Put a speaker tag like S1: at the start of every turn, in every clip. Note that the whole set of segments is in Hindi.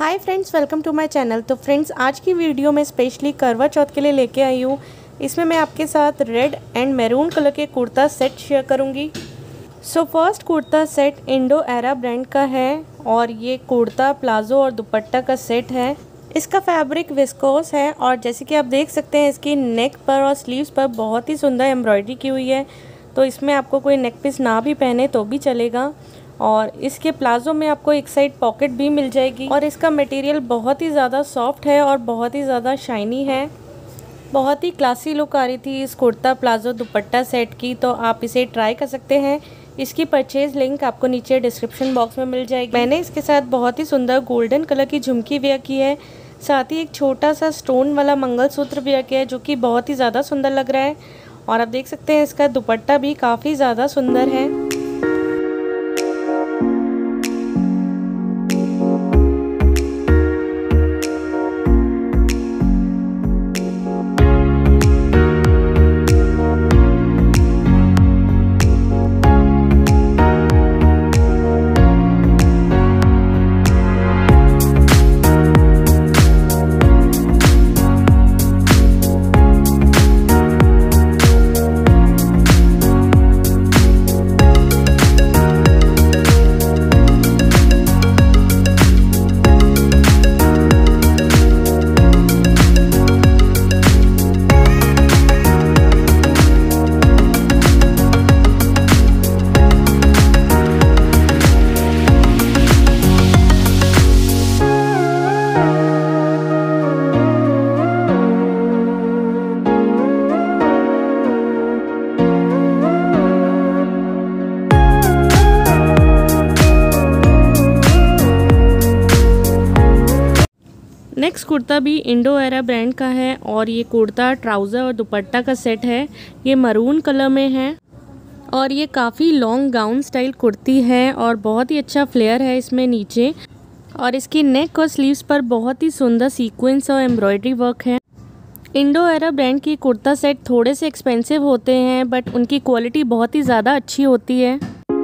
S1: Hi friends, welcome to my channel. तो फ्रेंड्स, आज की वीडियो में स्पेशली करवा चौथ के लिए लेके आई हूँ। इसमें मैं आपके साथ रेड एंड मैरून कलर के कुर्ता सेट शेयर करूँगी। So first kurta set Indo Era brand का है और ये कुर्ता प्लाजो और दुपट्टा का सेट है। इसका फैब्रिक विस्कोस है और जैसे कि आप देख सकते हैं इसकी नेक पर और स्लीव्स पर बहुत ही सुंदर एम्ब्रॉयडरी की हुई है। तो इसमें आपको कोई नेक पीस ना भी पहने तो भी चलेगा। और इसके प्लाजो में आपको एक साइड पॉकेट भी मिल जाएगी और इसका मटेरियल बहुत ही ज़्यादा सॉफ्ट है और बहुत ही ज़्यादा शाइनी है। बहुत ही क्लासी लुक आ रही थी इस कुर्ता प्लाजो दुपट्टा सेट की, तो आप इसे ट्राई कर सकते हैं। इसकी परचेज लिंक आपको नीचे डिस्क्रिप्शन बॉक्स में मिल जाएगी। मैंने इसके साथ बहुत ही सुंदर गोल्डन कलर की झुमकी वेयर की है, साथ ही एक छोटा सा स्टोन वाला मंगलसूत्र वेयर किया है जो कि बहुत ही ज़्यादा सुंदर लग रहा है। और आप देख सकते हैं इसका दुपट्टा भी काफ़ी ज़्यादा सुंदर है। नेक्स्ट कुर्ता भी इंडो एरा ब्रांड का है और ये कुर्ता ट्राउज़र और दुपट्टा का सेट है। ये मरून कलर में है और ये काफ़ी लॉन्ग गाउन स्टाइल कुर्ती है और बहुत ही अच्छा फ्लेयर है इसमें नीचे। और इसकी नेक और स्लीव्स पर बहुत ही सुंदर सीक्वेंस और एम्ब्रॉयडरी वर्क है। इंडो एरा ब्रांड की कुर्ता सेट थोड़े से एक्सपेंसिव होते हैं बट उनकी क्वालिटी बहुत ही ज़्यादा अच्छी होती है।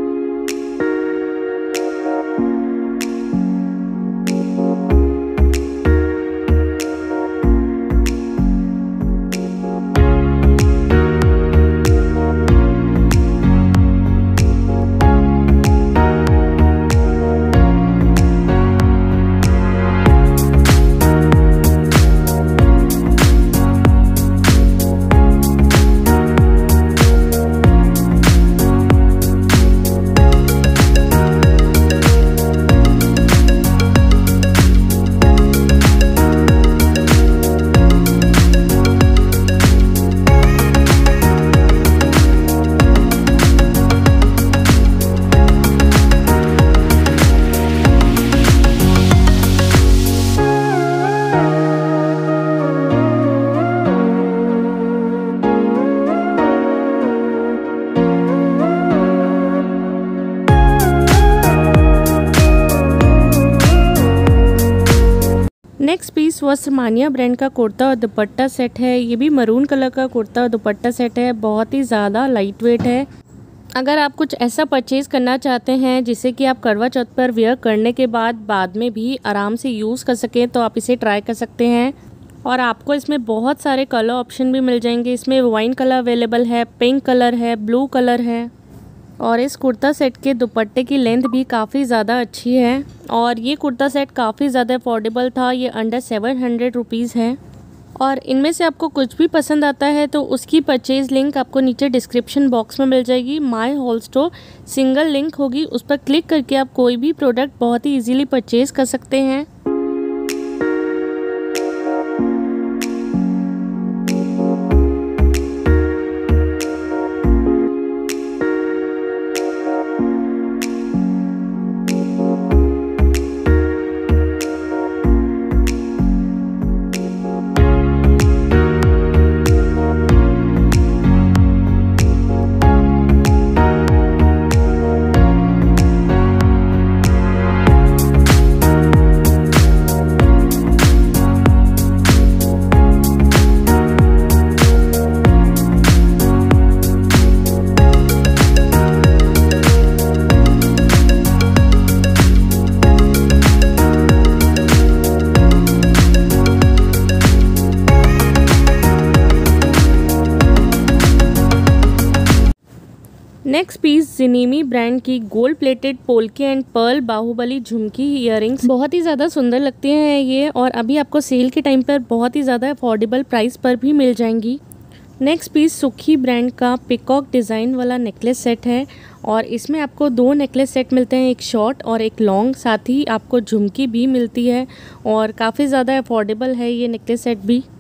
S1: नेक्स्ट पीस वस्त्रमानिया ब्रांड का कुर्ता और दुपट्टा सेट है। ये भी मरून कलर का कुर्ता और दुपट्टा सेट है, बहुत ही ज़्यादा लाइट वेट है। अगर आप कुछ ऐसा परचेज़ करना चाहते हैं जिसे कि आप करवा चौथ पर वेयर करने के बाद में भी आराम से यूज़ कर सकें तो आप इसे ट्राई कर सकते हैं। और आपको इसमें बहुत सारे कलर ऑप्शन भी मिल जाएंगे। इसमें वाइन कलर अवेलेबल है, पिंक कलर है, ब्लू कलर है। और इस कुर्ता सेट के दुपट्टे की लेंथ भी काफ़ी ज़्यादा अच्छी है और ये कुर्ता सेट काफ़ी ज़्यादा अफोर्डेबल था। ये अंडर 700 रुपीज़ है। और इनमें से आपको कुछ भी पसंद आता है तो उसकी परचेज़ लिंक आपको नीचे डिस्क्रिप्शन बॉक्स में मिल जाएगी। My whole store single link होगी, उस पर क्लिक करके आप कोई भी प्रोडक्ट बहुत ही ईजीली परचेज़ कर सकते हैं। नेक्स्ट पीस जिनीमी ब्रांड की gold plated polki and pearl Baahubali jhumki earrings. बहुत ही ज़्यादा सुंदर लगती हैं ये, और अभी आपको सेल के टाइम पर बहुत ही ज़्यादा अफोर्डेबल प्राइस पर भी मिल जाएंगी। नेक्स्ट पीस सुखी ब्रांड का पिकॉक डिज़ाइन वाला नेकलेस सेट है, और इसमें आपको 2 नेकलेस सेट मिलते हैं, एक शॉर्ट और एक लॉन्ग। साथ ही आपको झुमकी भी मिलती है, और काफ़ी ज़्यादा अफोर्डेबल है ये नेकलेस सेट भी।